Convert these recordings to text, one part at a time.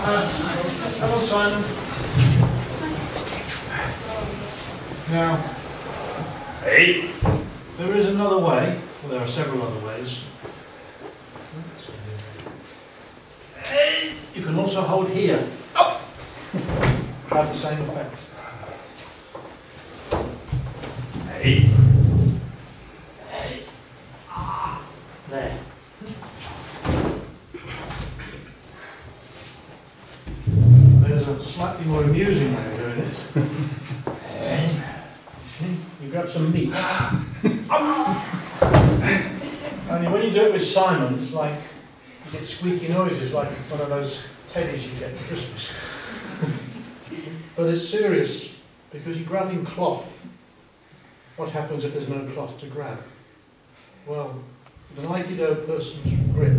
Come on, Simon. Now, Hey. there is another way. Well, there are several other ways. Hey. You can also hold here. Up. Have the same effect. Hey. Hey. Ah. There. There's a slightly more amusing way of doing it. You grab some meat. Only when you do it with Simon, it's like you get squeaky noises like one of those teddies you get at Christmas. But it's serious, because you're grabbing cloth. What happens if there's no cloth to grab? Well, with an Aikido person's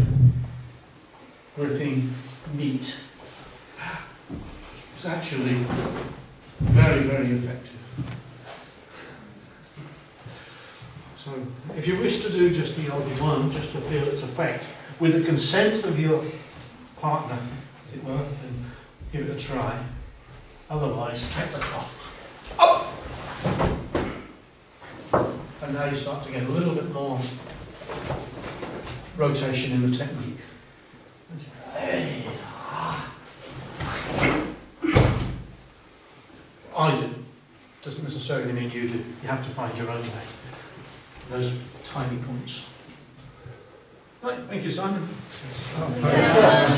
gripping meat, it's actually very, very effective. So, if you wish to do just the odd one, just to feel its effect, with the consent of your partner, as it were, then give it a try. Otherwise, take the cloth up! And now you start to get a little bit more rotation in the technique. I do. Doesn't necessarily mean you do. You have to find your own way. Those tiny points. Right, thank you, Simon.